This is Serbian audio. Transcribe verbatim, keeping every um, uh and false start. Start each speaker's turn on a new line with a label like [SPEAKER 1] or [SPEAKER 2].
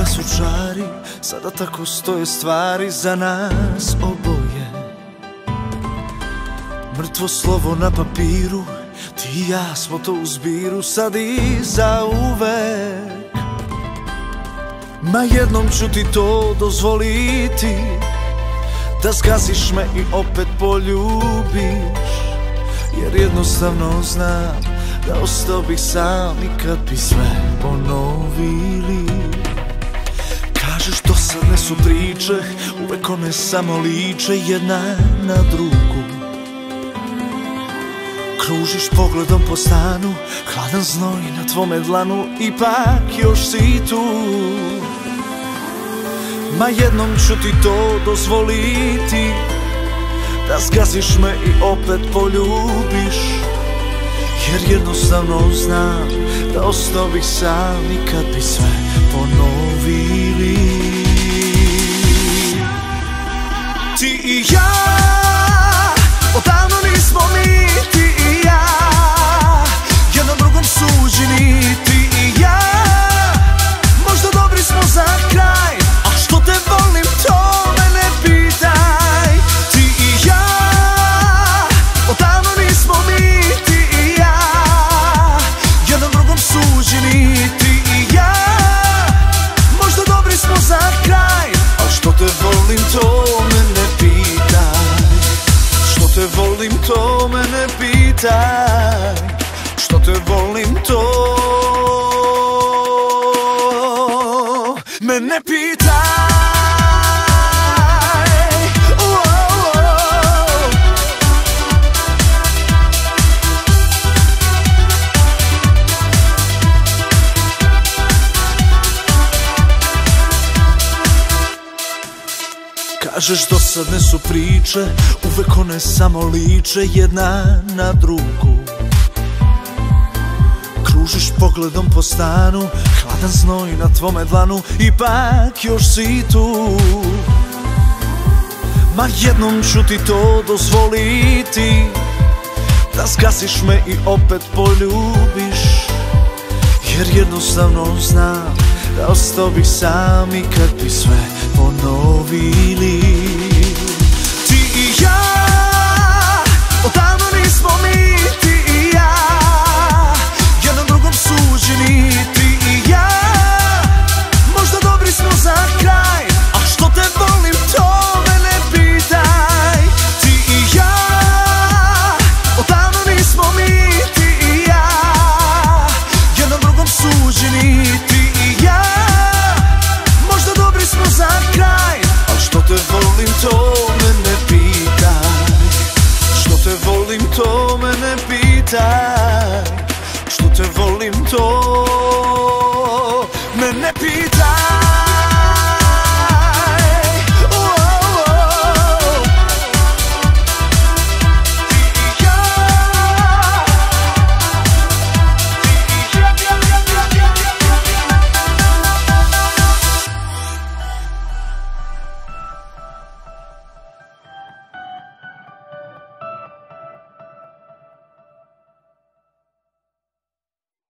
[SPEAKER 1] Tada su čari, sada tako stoje stvari za nas oboje. Mrtvo slovo na papiru, ti i ja smo to u zbiru, sad i zauvek. Ma jednom ću ti to dozvoliti, da zgaziš me i opet poljubiš, jer jednostavno znam da ostao bih sam i kad bi sve ponovili. Kažeš dosadne su priče, uvek one samo liče jedna na drugu. Kružiš pogledom po stanu, hladan znoj na tvome dlanu, ipak još si tu. Ma jednom ću ti to dozvoliti, da zgaziš me i opet poljubiš, jer jednostavno znam da ostao bih sam i kad bi sve ponovili. Ti i ja, odavno nismo mi, ti i ja, jednom drugom suđeni. Ti i ja, možda dobri smo za kraj, a što te volim to me ne pitaj. Ti i ja, odavno nismo mi, ti i ja, jednom drugom suđeni. Ti i ja, možda dobri smo za kraj, a što te volim to me ne pitaj. Što te volim to me ne pitaj, što te volim to me ne pitaj. Kažeš dosadne su priče, uvek one samo liče jedna na drugu. Kružiš pogledom po stanu, hladan znoj na tvome dlanu, ipak još si tu. Ma jednom ću ti to dozvoliti, da zgasiš me i opet poljubiš, jer jednostavno znam da ostao bih sam i kad bi sve ponovili.